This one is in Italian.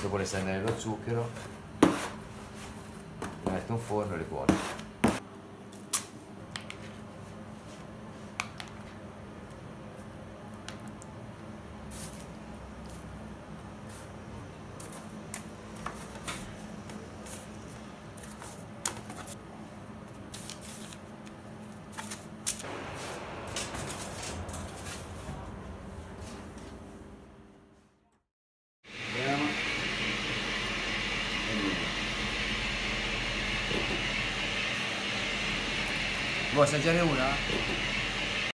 dopo le stende nello zucchero, le metto in forno e le cuocio. Vuoi assaggiare una?